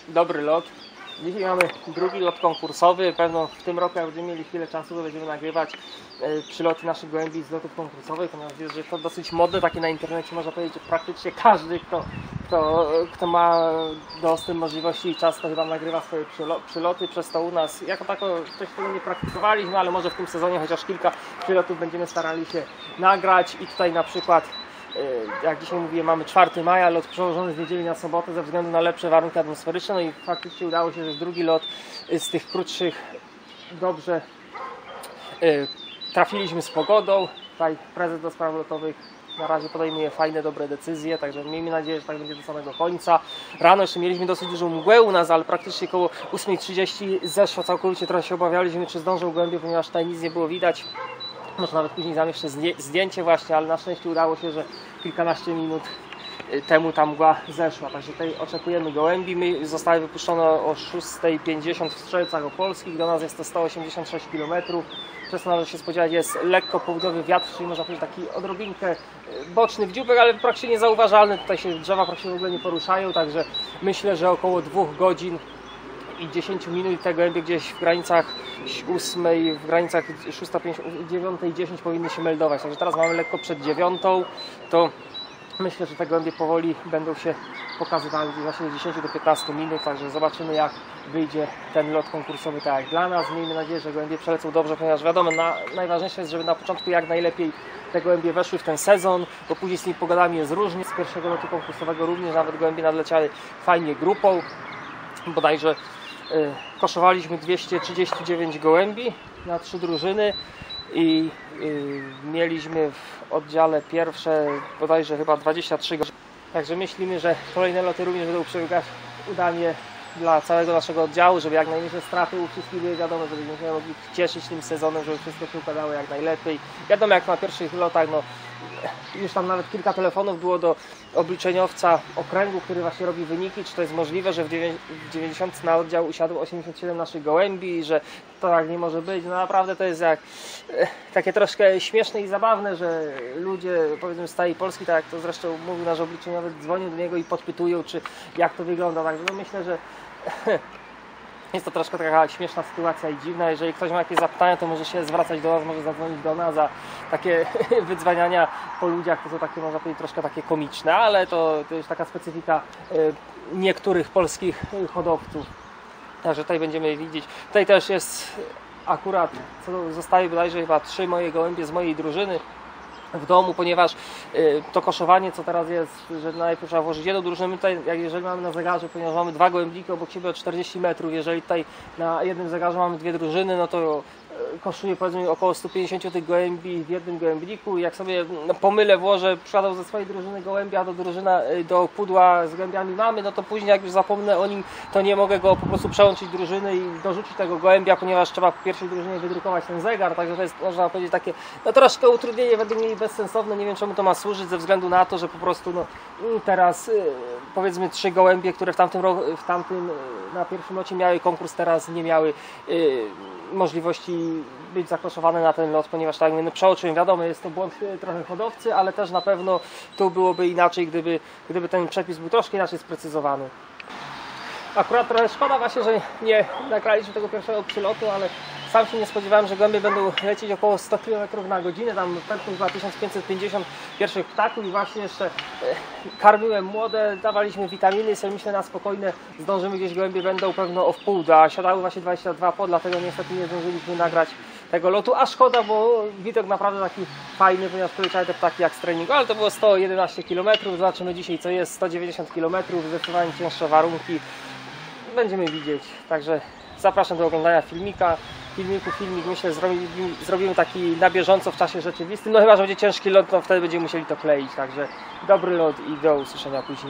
dobry lot. Dzisiaj mamy drugi lot konkursowy. Pewno w tym roku, jak będziemy mieli chwilę czasu, to będziemy nagrywać przyloty naszych gołębi z lotów konkursowych. Ponieważ jest, że to dosyć modne, takie na internecie można powiedzieć, że praktycznie każdy, kto ma dostęp, możliwości i czas, to chyba nagrywa swoje przyloty. Przez to u nas, jako tako wcześniej tego nie praktykowaliśmy, ale może w tym sezonie chociaż kilka przylotów będziemy starali się nagrać. I tutaj na przykład, jak dzisiaj mówiłem, mamy 4 maja, lot przełożony z niedzieli na sobotę ze względu na lepsze warunki atmosferyczne. No i faktycznie udało się, że drugi lot z tych krótszych dobrze trafiliśmy z pogodą. Tutaj prezes do spraw lotowych na razie podejmuje fajne, dobre decyzje, także miejmy nadzieję, że tak będzie do samego końca. Rano jeszcze mieliśmy dosyć dużą mgłę u nas, ale praktycznie koło 8:30 zeszło całkowicie. Trochę się obawialiśmy, czy zdążą gołębie, ponieważ tutaj nic nie było widać. Może nawet później zamieszczę zdjęcie właśnie, ale na szczęście udało się, że kilkanaście minut temu ta mgła zeszła. Także tutaj oczekujemy gołębi. Zostały wypuszczone o 6:50 w Strzelcach Opolskich. Do nas jest to 186 km. Przez to należy się spodziewać, jest lekko południowy wiatr, czyli można powiedzieć taki odrobinkę boczny wdziubek, ale praktycznie niezauważalny. Tutaj się drzewa praktycznie w ogóle nie poruszają, także myślę, że około 2 godzin i 10 minut te gołębie gdzieś w granicach 8, w granicach 6:50, 9:10 powinny się meldować. Także teraz mamy lekko przed 9, to myślę, że te gołębie powoli będą się pokazywały właśnie 10 do 15 minut, także zobaczymy, jak wyjdzie ten lot konkursowy, tak jak dla nas. Miejmy nadzieję, że gołębie przelecą dobrze, ponieważ wiadomo, najważniejsze jest, żeby na początku jak najlepiej te gołębie weszły w ten sezon, bo później z tymi pogodami jest różnie. Z pierwszego lotu konkursowego również nawet gołębie nadleciały fajnie grupą. Bodajże koszowaliśmy 239 gołębi na 3 drużyny i mieliśmy w oddziale pierwsze bodajże chyba 23 godziny. Także myślimy, że kolejne loty również będą przebiegać udanie dla całego naszego oddziału, żeby jak najmniejsze straty u wszystkich były, wiadomo, żebyśmy się mogli cieszyć tym sezonem, żeby wszystko się układało jak najlepiej. Wiadomo, jak na pierwszych lotach, no już tam nawet kilka telefonów było do obliczeniowca okręgu, który właśnie robi wyniki, czy to jest możliwe, że w 90 na oddział usiadło 87 naszych gołębi i że to tak nie może być. No naprawdę to jest jak takie troszkę śmieszne i zabawne, że ludzie, powiedzmy z całej Polski, tak jak to zresztą mówił nasz obliczeniowiec, dzwonią do niego i podpytują, czy jak to wygląda. Także no myślę, że jest to troszkę taka śmieszna sytuacja i dziwna. Jeżeli ktoś ma jakieś zapytania, to może się zwracać do nas, może zadzwonić do nas, a takie wydzwaniania po ludziach to są takie, można powiedzieć, troszkę takie komiczne, ale to jest taka specyfika niektórych polskich hodowców. Także tutaj będziemy widzieć. Tutaj też jest akurat, zostaje bodajże chyba 3 moje gołębie z mojej drużyny w domu, ponieważ to koszowanie, co teraz jest, że najpierw trzeba włożyć jedną drużynę. My tutaj, jeżeli mamy na zegarze, ponieważ mamy 2 gołębniki obok siebie o 40 metrów, jeżeli tutaj na jednym zegarze mamy 2 drużyny, no to kosztuje powiedzmy około 150 tych gołębi w jednym gołębniku i jak sobie po myle włożę, przykładał ze swojej drużyny gołębia do pudła z gołębiami mamy, no to później jak już zapomnę o nim, to nie mogę go po prostu przełączyć drużyny i dorzucić tego gołębia, ponieważ trzeba w pierwszej drużynie wydrukować ten zegar, także to jest, można powiedzieć, takie no troszkę utrudnienie, według mnie bezsensowne. Nie wiem, czemu to ma służyć, ze względu na to, że po prostu no teraz powiedzmy 3 gołębie, które w tamtym na pierwszym locie miały konkurs, teraz nie miały możliwości być zakoszowane na ten lot, ponieważ tak jak przeoczyłem, wiadomo, jest to błąd trochę hodowcy, ale też na pewno tu byłoby inaczej, gdyby ten przepis był troszkę inaczej sprecyzowany. Akurat trochę szkoda właśnie, że nie nagraliśmy tego pierwszego przylotu, ale sam się nie spodziewałem, że gołębie będą lecieć około 100 km na godzinę, tam prędkość była 1550 pierwszych ptaków i właśnie jeszcze karmiłem młode, dawaliśmy witaminy i sobie myślę, na spokojne zdążymy, gdzieś gołębie będą pewno o wpół, a siadały właśnie 22 po, dlatego niestety nie zdążyliśmy nagrać tego lotu, a szkoda, bo widok naprawdę taki fajny, ponieważ przeleciały te ptaki jak z treningu, ale to było 111 km, zobaczymy dzisiaj co jest, 190 km, zdecydowanie cięższe warunki, będziemy widzieć, także zapraszam do oglądania filmik, myślę, zrobimy taki na bieżąco w czasie rzeczywistym, no chyba, że będzie ciężki lot, to wtedy będziemy musieli to kleić, także dobry lot i do usłyszenia później.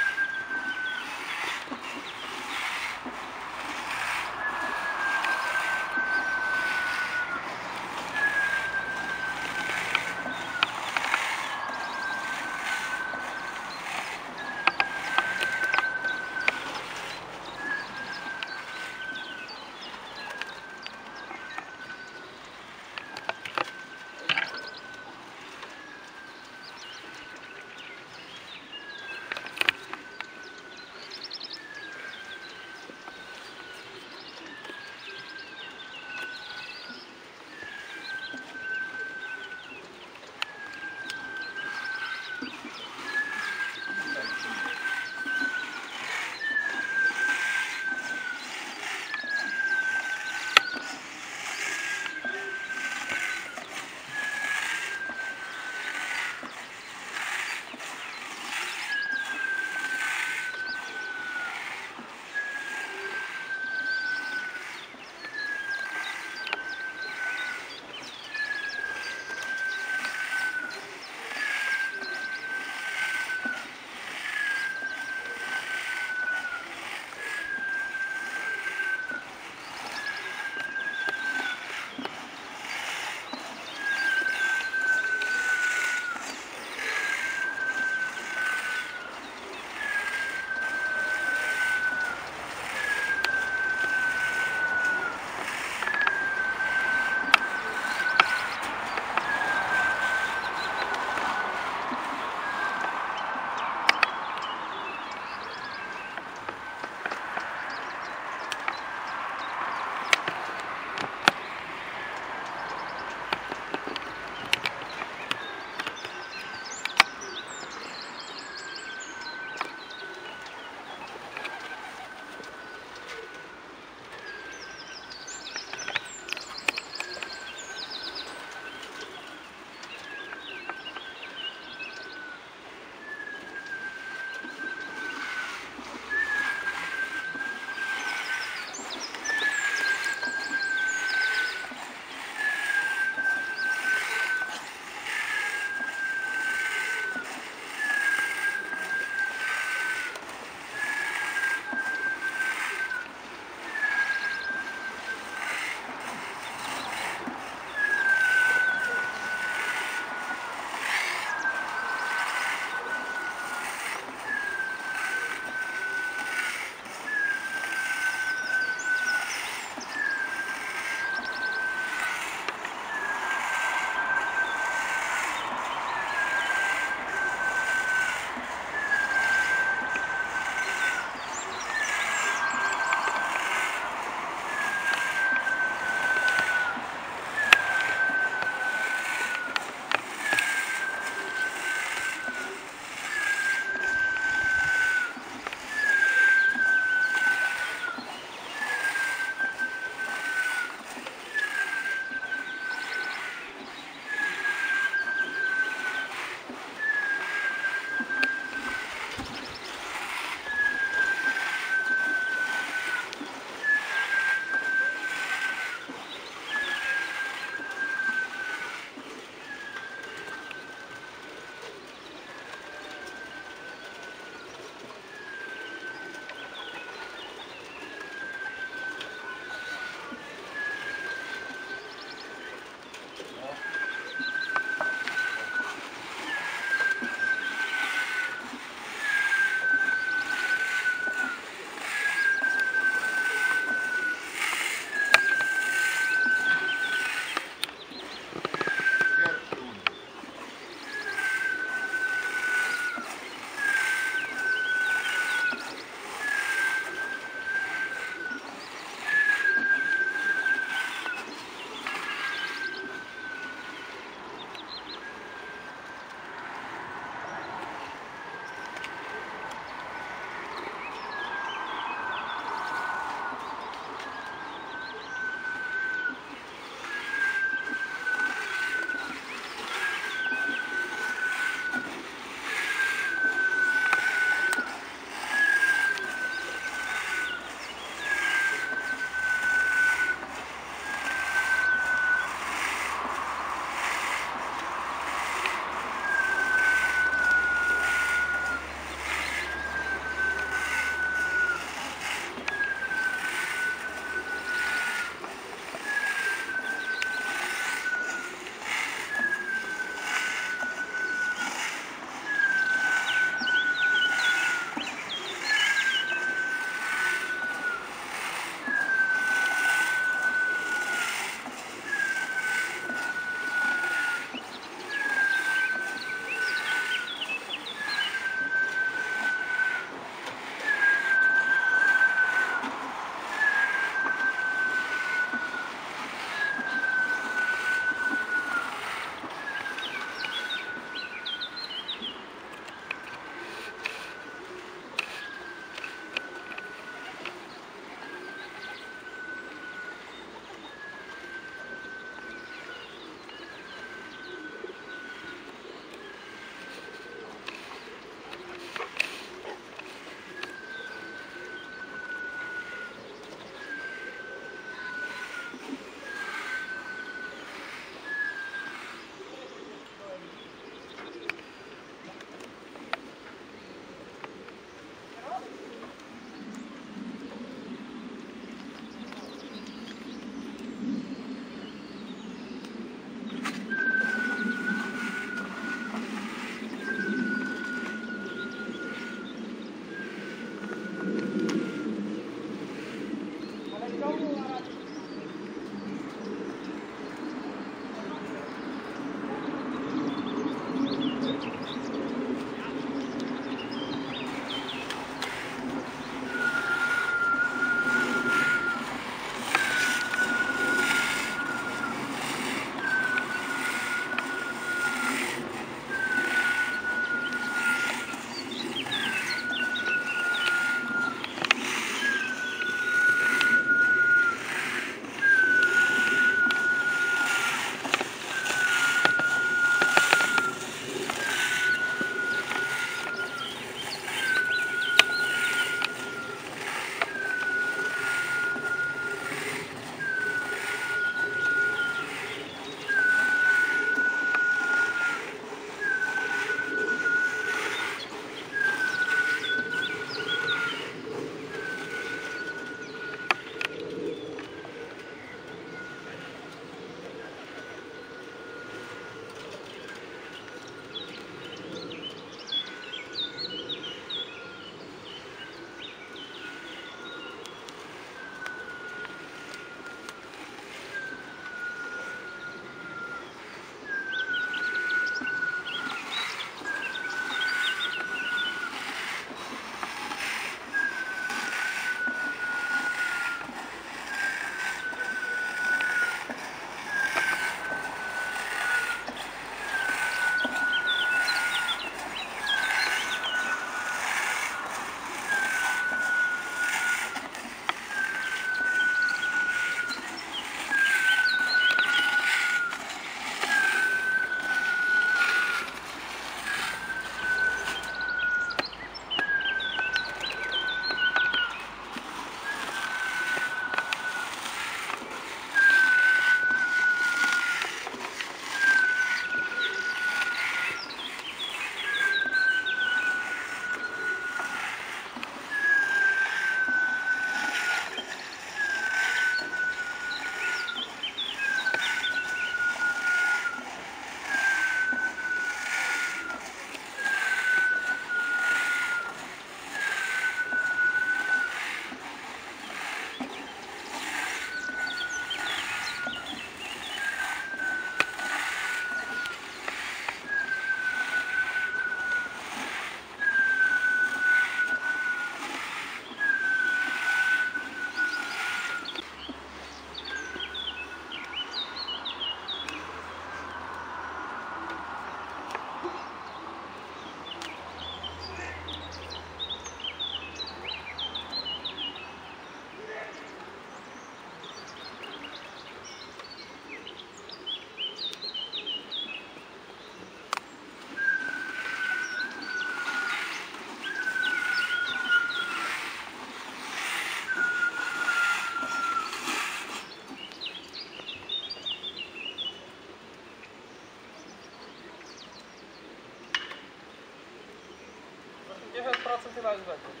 już będzie.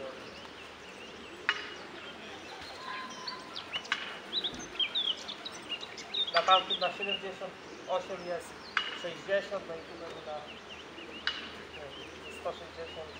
Na tamtym na 78 jest 60, no i tu będzie na 160.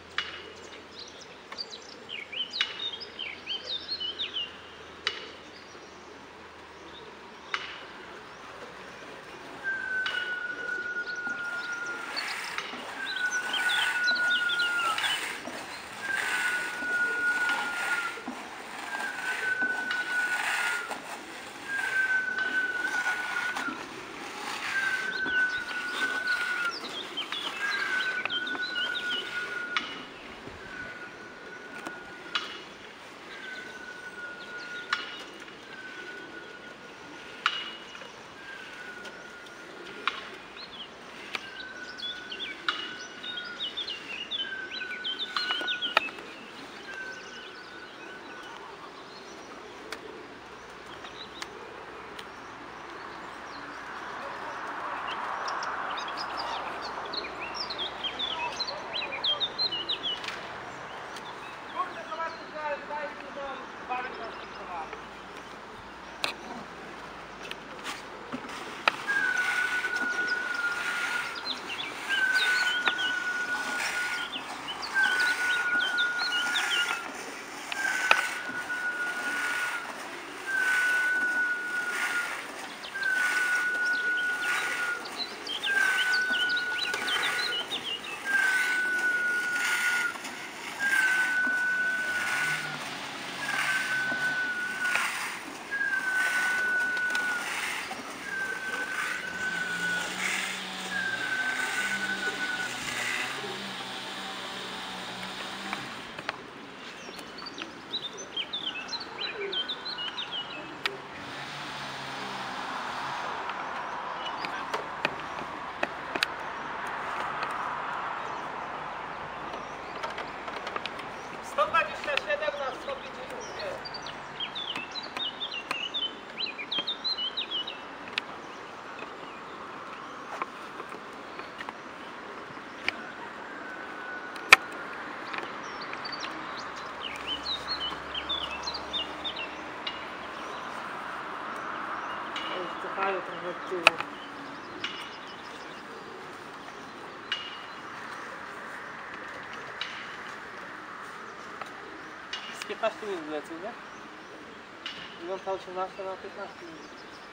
Cofają trochę od tyłu. Z 15 minut lecą, nie? Wygląda 18 na 15 minut.